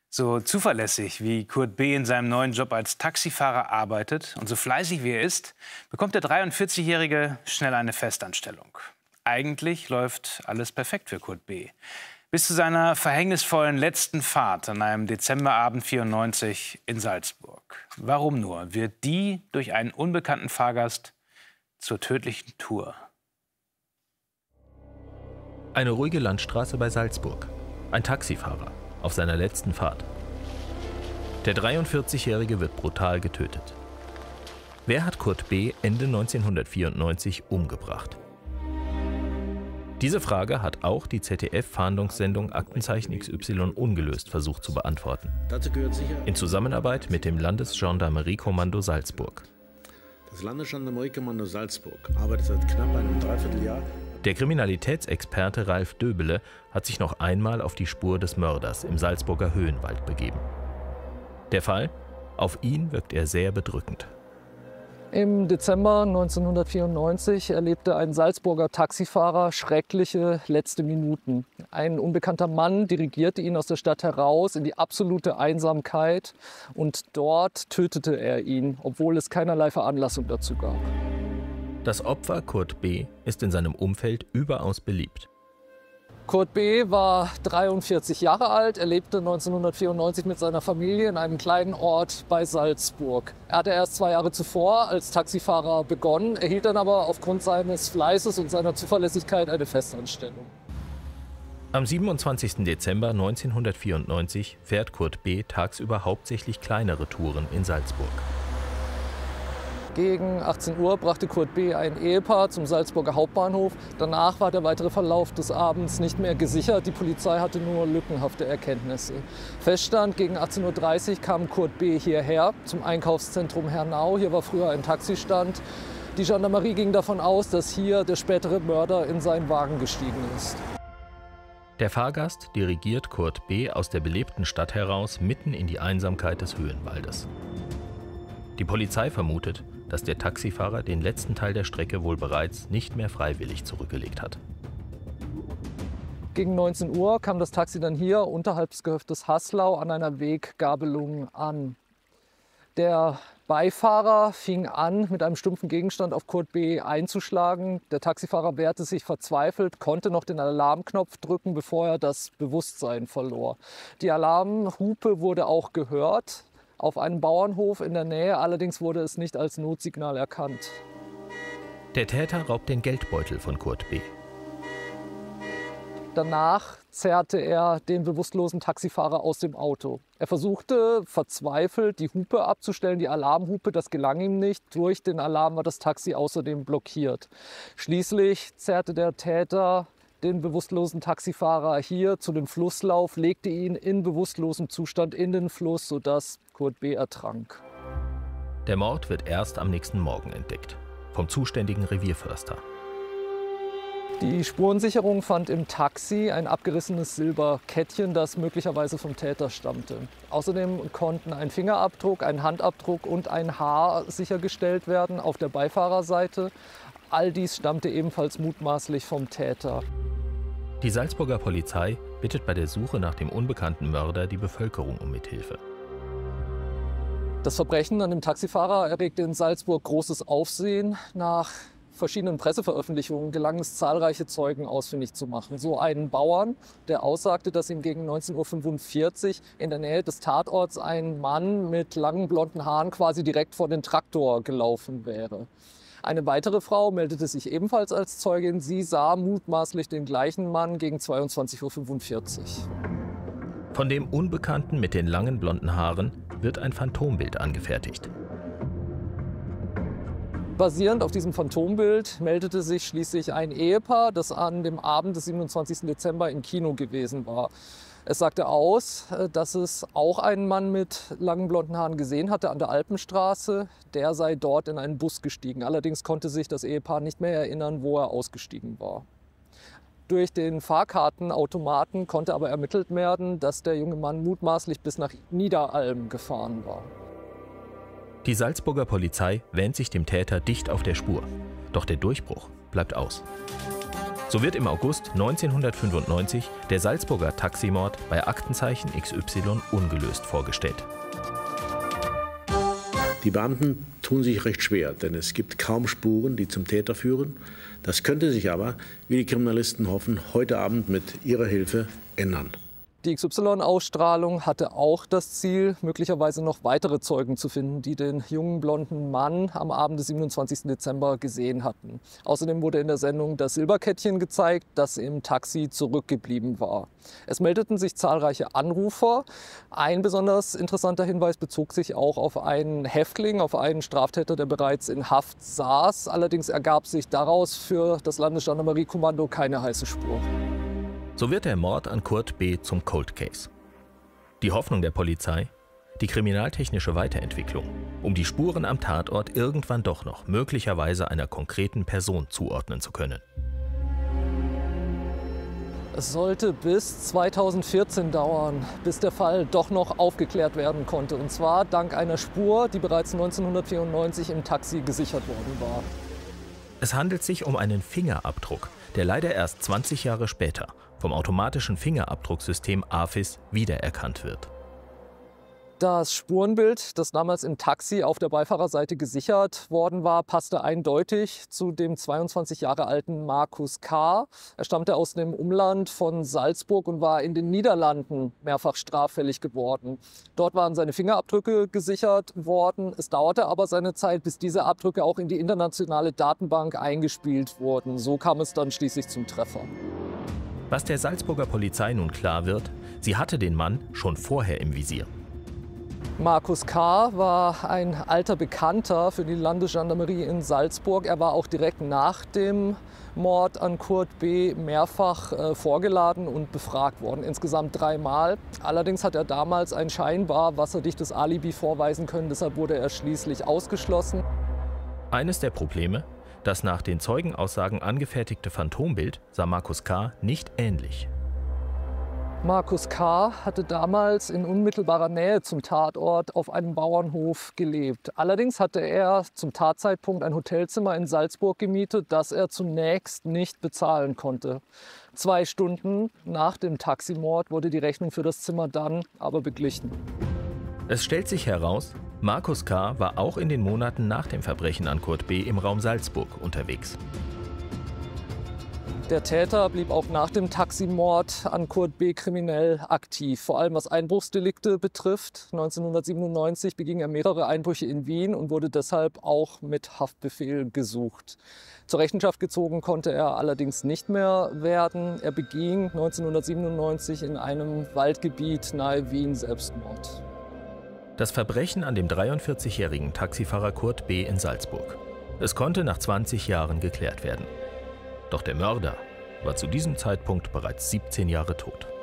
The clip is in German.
So zuverlässig wie Kurt B. in seinem neuen Job als Taxifahrer arbeitet und so fleißig wie er ist, bekommt der 43-Jährige schnell eine Festanstellung. Eigentlich läuft alles perfekt für Kurt B. Bis zu seiner verhängnisvollen letzten Fahrt an einem Dezemberabend 94 in Salzburg. Warum nur wird die durch einen unbekannten Fahrgast zur tödlichen Tour? Eine ruhige Landstraße bei Salzburg. Ein Taxifahrer auf seiner letzten Fahrt. Der 43-Jährige wird brutal getötet. Wer hat Kurt B. Ende 1994 umgebracht? Diese Frage hat auch die ZDF-Fahndungssendung Aktenzeichen XY ungelöst versucht zu beantworten. In Zusammenarbeit mit dem Landesgendarmeriekommando Salzburg. Das Landesgendarmeriekommando Salzburg arbeitet seit knapp einem Dreivierteljahr. Der Kriminalitätsexperte Ralf Döbele hat sich noch einmal auf die Spur des Mörders im Salzburger Höhenwald begeben. Der Fall? Auf ihn wirkt er sehr bedrückend. Im Dezember 1994 erlebte ein Salzburger Taxifahrer schreckliche letzte Minuten. Ein unbekannter Mann dirigierte ihn aus der Stadt heraus in die absolute Einsamkeit und dort tötete er ihn, obwohl es keinerlei Veranlassung dazu gab. Das Opfer Kurt B. ist in seinem Umfeld überaus beliebt. Kurt B. war 43 Jahre alt. Er lebte 1994 mit seiner Familie in einem kleinen Ort bei Salzburg. Er hatte erst 2 Jahre zuvor als Taxifahrer begonnen, erhielt dann aber aufgrund seines Fleißes und seiner Zuverlässigkeit eine Festanstellung. Am 27. Dezember 1994 fährt Kurt B. tagsüber hauptsächlich kleinere Touren in Salzburg. Gegen 18 Uhr brachte Kurt B. ein Ehepaar zum Salzburger Hauptbahnhof. Danach war der weitere Verlauf des Abends nicht mehr gesichert. Die Polizei hatte nur lückenhafte Erkenntnisse. Feststand, gegen 18:30 Uhr kam Kurt B. hierher zum Einkaufszentrum Hernau. Hier war früher ein Taxistand. Die Gendarmerie ging davon aus, dass hier der spätere Mörder in seinen Wagen gestiegen ist. Der Fahrgast dirigiert Kurt B. aus der belebten Stadt heraus mitten in die Einsamkeit des Höhenwaldes. Die Polizei vermutet, dass der Taxifahrer den letzten Teil der Strecke wohl bereits nicht mehr freiwillig zurückgelegt hat. Gegen 19 Uhr kam das Taxi dann hier unterhalb des Gehöftes Haslau an einer Weggabelung an. Der Beifahrer fing an, mit einem stumpfen Gegenstand auf Kurt B. einzuschlagen. Der Taxifahrer wehrte sich verzweifelt, konnte noch den Alarmknopf drücken, bevor er das Bewusstsein verlor. Die Alarmhupe wurde auch gehört auf einem Bauernhof in der Nähe, allerdings wurde es nicht als Notsignal erkannt. Der Täter raubt den Geldbeutel von Kurt B. Danach zerrte er den bewusstlosen Taxifahrer aus dem Auto. Er versuchte verzweifelt, die Hupe abzustellen, die Alarmhupe, das gelang ihm nicht. Durch den Alarm war das Taxi außerdem blockiert. Schließlich zerrte der Täter den bewusstlosen Taxifahrer hier zu dem Flusslauf, legte ihn in bewusstlosem Zustand in den Fluss, sodass Kurt B. ertrank. Der Mord wird erst am nächsten Morgen entdeckt, vom zuständigen Revierförster. Die Spurensicherung fand im Taxi ein abgerissenes Silberkettchen, das möglicherweise vom Täter stammte. Außerdem konnten ein Fingerabdruck, ein Handabdruck und ein Haar sichergestellt werden auf der Beifahrerseite. All dies stammte ebenfalls mutmaßlich vom Täter. Die Salzburger Polizei bittet bei der Suche nach dem unbekannten Mörder die Bevölkerung um Mithilfe. Das Verbrechen an dem Taxifahrer erregte in Salzburg großes Aufsehen. Nach verschiedenen Presseveröffentlichungen gelang es, zahlreiche Zeugen ausfindig zu machen. So einen Bauern, der aussagte, dass ihm gegen 19:45 Uhr in der Nähe des Tatorts ein Mann mit langen blonden Haaren quasi direkt vor den Traktor gelaufen wäre. Eine weitere Frau meldete sich ebenfalls als Zeugin. Sie sah mutmaßlich den gleichen Mann gegen 22:45 Uhr. Von dem Unbekannten mit den langen blonden Haaren wird ein Phantombild angefertigt. Basierend auf diesem Phantombild meldete sich schließlich ein Ehepaar, das an dem Abend des 27. Dezember im Kino gewesen war. Es sagte aus, dass es auch einen Mann mit langen blonden Haaren gesehen hatte an der Alpenstraße. Der sei dort in einen Bus gestiegen. Allerdings konnte sich das Ehepaar nicht mehr erinnern, wo er ausgestiegen war. Durch den Fahrkartenautomaten konnte aber ermittelt werden, dass der junge Mann mutmaßlich bis nach Niederalm gefahren war. Die Salzburger Polizei wähnt sich dem Täter dicht auf der Spur. Doch der Durchbruch bleibt aus. So wird im August 1995 der Salzburger Taximord bei Aktenzeichen XY ungelöst vorgestellt. Die Beamten tun sich recht schwer, denn es gibt kaum Spuren, die zum Täter führen. Das könnte sich aber, wie die Kriminalisten hoffen, heute Abend mit ihrer Hilfe ändern. Die XY-Ausstrahlung hatte auch das Ziel, möglicherweise noch weitere Zeugen zu finden, die den jungen blonden Mann am Abend des 27. Dezember gesehen hatten. Außerdem wurde in der Sendung das Silberkettchen gezeigt, das im Taxi zurückgeblieben war. Es meldeten sich zahlreiche Anrufer. Ein besonders interessanter Hinweis bezog sich auch auf einen Häftling, auf einen Straftäter, der bereits in Haft saß. Allerdings ergab sich daraus für das Landesgendarmeriekommando keine heiße Spur. So wird der Mord an Kurt B. zum Cold Case. Die Hoffnung der Polizei? Die kriminaltechnische Weiterentwicklung, um die Spuren am Tatort irgendwann doch noch möglicherweise einer konkreten Person zuordnen zu können. Es sollte bis 2014 dauern, bis der Fall doch noch aufgeklärt werden konnte. Und zwar dank einer Spur, die bereits 1994 im Taxi gesichert worden war. Es handelt sich um einen Fingerabdruck, der leider erst 20 Jahre später vom automatischen Fingerabdrucksystem AFIS wiedererkannt wird. Das Spurenbild, das damals im Taxi auf der Beifahrerseite gesichert worden war, passte eindeutig zu dem 22 Jahre alten Markus K. Er stammte aus dem Umland von Salzburg und war in den Niederlanden mehrfach straffällig geworden. Dort waren seine Fingerabdrücke gesichert worden. Es dauerte aber seine Zeit, bis diese Abdrücke auch in die internationale Datenbank eingespielt wurden. So kam es dann schließlich zum Treffer. Was der Salzburger Polizei nun klar wird, sie hatte den Mann schon vorher im Visier. Markus K. war ein alter Bekannter für die Landesgendarmerie in Salzburg. Er war auch direkt nach dem Mord an Kurt B. mehrfach vorgeladen und befragt worden, insgesamt 3 Mal. Allerdings hat er damals ein scheinbar wasserdichtes Alibi vorweisen können, deshalb wurde er schließlich ausgeschlossen. Eines der Probleme: Das nach den Zeugenaussagen angefertigte Phantombild sah Markus K. nicht ähnlich. Markus K. hatte damals in unmittelbarer Nähe zum Tatort auf einem Bauernhof gelebt. Allerdings hatte er zum Tatzeitpunkt ein Hotelzimmer in Salzburg gemietet, das er zunächst nicht bezahlen konnte. 2 Stunden nach dem Taximord wurde die Rechnung für das Zimmer dann aber beglichen. Es stellt sich heraus, Markus K. war auch in den Monaten nach dem Verbrechen an Kurt B. im Raum Salzburg unterwegs. Der Täter blieb auch nach dem Taximord an Kurt B. kriminell aktiv, vor allem was Einbruchsdelikte betrifft. 1997 beging er mehrere Einbrüche in Wien und wurde deshalb auch mit Haftbefehl gesucht. Zur Rechenschaft gezogen konnte er allerdings nicht mehr werden. Er beging 1997 in einem Waldgebiet nahe Wien Selbstmord. Das Verbrechen an dem 43-jährigen Taxifahrer Kurt B. in Salzburg. Es konnte nach 20 Jahren geklärt werden. Doch der Mörder war zu diesem Zeitpunkt bereits 17 Jahre tot.